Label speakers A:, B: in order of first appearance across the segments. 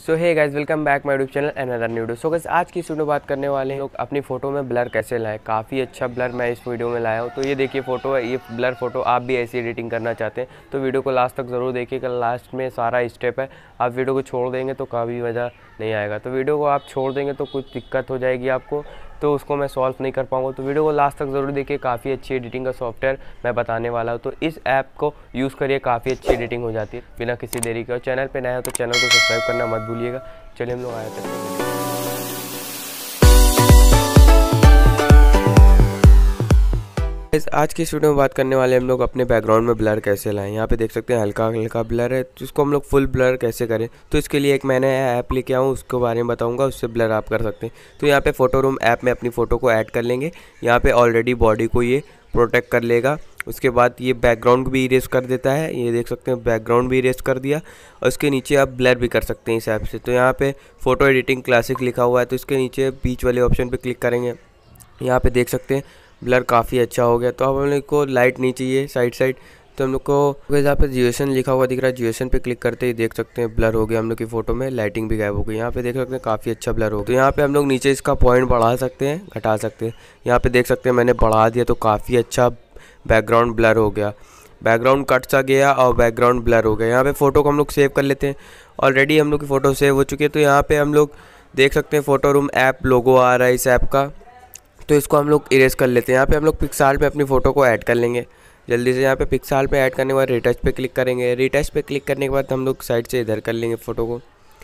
A: So hey guys, welcome back my YouTube channel another new video. So guys, आज की video बात करने वाले हैं लोग अपनी फ़ोटो में ब्लर कैसे लाएं। काफ़ी अच्छा ब्लर मैं इस वीडियो में लाया हूं। तो ये देखिए फ़ोटो है, ये ब्लर फ़ोटो आप भी ऐसी एडिटिंग करना चाहते हैं तो वीडियो को लास्ट तक ज़रूर देखिएगा। लास्ट में सारा स्टेप है, आप वीडियो को छोड़ देंगे तो कभी मज़ा नहीं आएगा। तो वीडियो को आप छोड़ देंगे तो कुछ दिक्कत हो जाएगी आपको, तो उसको मैं सॉल्व नहीं कर पाऊँगा। तो वीडियो को लास्ट तक ज़रूर देखिए, काफ़ी अच्छी एडिटिंग का सॉफ्टवेयर मैं बताने वाला हूँ। तो इस ऐप को यूज़ करिए, काफ़ी अच्छी एडिटिंग हो जाती है बिना किसी देरी के। और चैनल पे नया हो तो चैनल को सब्सक्राइब करना मत भूलिएगा। चलिए हम लोग आए थे। आज की इस वीडियो में बात करने वाले हम लोग अपने बैकग्राउंड में ब्लर कैसे लाएं। यहाँ पे देख सकते हैं हल्का हल्का ब्लर है, तो इसको हम लोग फुल ब्लर कैसे करें। तो इसके लिए एक मैंने ऐप लेके आऊँ, उसके बारे में बताऊंगा, उससे ब्लर आप कर सकते हैं। तो यहाँ पे फोटो रूम ऐप में अपनी फ़ोटो को ऐड कर लेंगे। यहाँ पे ऑलरेडी बॉडी को ये प्रोटेक्ट कर लेगा। उसके बाद ये बैकग्राउंड भी इरेज कर देता है, ये देख सकते हैं बैकग्राउंड भी इरेज कर दिया। और इसके नीचे आप ब्लर भी कर सकते हैं इस ऐप से। तो यहाँ पे फ़ोटो एडिटिंग क्लासिक लिखा हुआ है, तो इसके नीचे बीच वाले ऑप्शन पे क्लिक करेंगे। यहाँ पे देख सकते हैं ब्लर काफ़ी अच्छा हो गया। तो अब हम लोग को लाइट नहीं चाहिए साइड, तो हम लोग को यहाँ पे जियोसन लिखा हुआ दिख रहा है, जियोसन पे क्लिक करते ही देख सकते हैं ब्लर हो गया हम लोग की फ़ोटो में, लाइटिंग भी गायब हो गई। यहाँ पे देख सकते हैं काफ़ी अच्छा ब्लर हो गया। तो यहाँ पे हम लोग नीचे इसका पॉइंट बढ़ा सकते हैं, घटा सकते हैं। यहाँ पे देख सकते हैं मैंने बढ़ा दिया तो काफ़ी अच्छा बैकग्राउंड ब्लर हो गया, बैकग्राउंड कट सा गया और बैकग्राउंड ब्लर हो गया। यहाँ पे फ़ोटो को हम लोग सेव कर लेते हैं। ऑलरेडी हम लोग की फ़ोटो सेव हो चुकी है। तो यहाँ पे हम लोग देख सकते हैं फ़ोटो रूम ऐप लोगो आ रहा है इस ऐप का, तो इसको हम लोग इरेज कर लेते हैं। यहाँ पे हम लोग पिक्साल पे अपनी फ़ोटो को ऐड कर लेंगे जल्दी से। यहाँ पे पिक्साल पे ऐड करने के बाद रिटच पे क्लिक करेंगे। रिटच पे क्लिक करने के बाद हम लोग साइड से इधर कर लेंगे फ़ोटो को,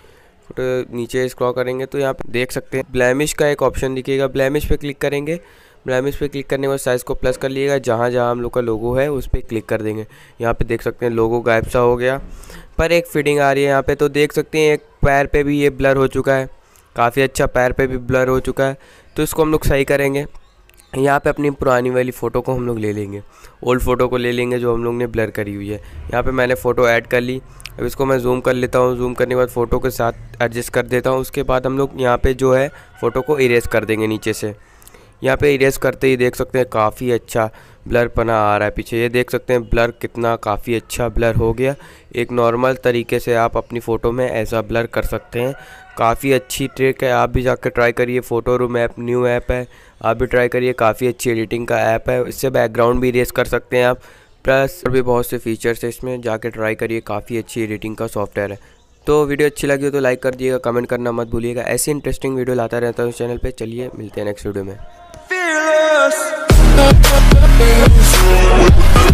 A: फोटो नीचे स्क्रॉल करेंगे तो यहाँ पे देख सकते हैं ब्लेमिश का एक ऑप्शन दिखेगा, ब्लेमिश पे क्लिक करेंगे। ब्लेमिश पे क्लिक करने के बाद साइज़ को प्लस कर लिएगा, जहाँ जहाँ हम लोग का लोगो है उस पर क्लिक कर देंगे। यहाँ पे देख सकते हैं लोगो गायब सा हो गया, पर एक फिटिंग आ रही है यहाँ पे। तो देख सकते हैं एक पैर पे भी ये ब्लर हो चुका है, काफ़ी अच्छा पैर पे भी ब्लर हो चुका है। तो इसको हम लोग सही करेंगे। यहाँ पे अपनी पुरानी वाली फ़ोटो को हम लोग ले लेंगे, ओल्ड फ़ोटो को ले लेंगे जो हम लोग ने ब्लर करी हुई है। यहाँ पे मैंने फ़ोटो ऐड कर ली। अब इसको मैं जूम कर लेता हूँ, जूम करने के बाद फ़ोटो के साथ एडजस्ट कर देता हूँ। उसके बाद हम लोग यहाँ पे जो है फ़ोटो को इरेज कर देंगे नीचे से। यहाँ पे इरेज करते ही देख सकते हैं काफ़ी अच्छा ब्लर पना आ रहा है पीछे। ये देख सकते हैं ब्लर कितना काफ़ी अच्छा ब्लर हो गया। एक नॉर्मल तरीके से आप अपनी फ़ोटो में ऐसा ब्लर कर सकते हैं। काफ़ी अच्छी ट्रिक है, आप भी जाकर ट्राई करिए। Photo room app new app है, आप भी ट्राई करिए। काफ़ी अच्छी एडिटिंग का ऐप है, इससे बैकग्राउंड भी इरेज कर सकते हैं आप, प्लस और भी बहुत से फीचर्स है इसमें, जाके ट्राई करिए। काफ़ी अच्छी एडिटिंग का सॉफ्टवेयर है। तो वीडियो अच्छी लगी हो तो लाइक कर दिएगा, कमेंट करना मत भूलिएगा। ऐसी इंटरेस्टिंग वीडियो लाता रहता हूँ इस चैनल पे। चलिए मिलते हैं नेक्स्ट वीडियो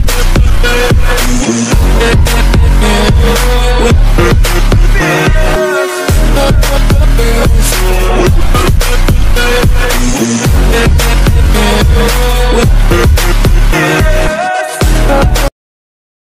A: में।